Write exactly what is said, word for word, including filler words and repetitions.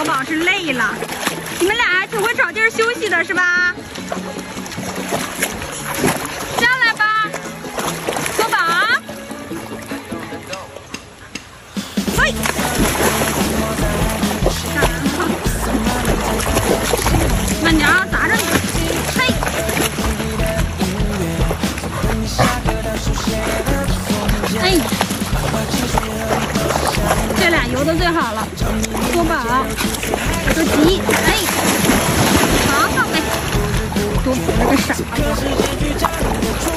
多宝是累了，你们俩还挺会找地儿休息的是吧？上来吧，多宝。嘿，慢点啊，打着你。嘿。 哎，这俩游的最好了，多宝和吉，哎，好好嘞，多宝这个傻子。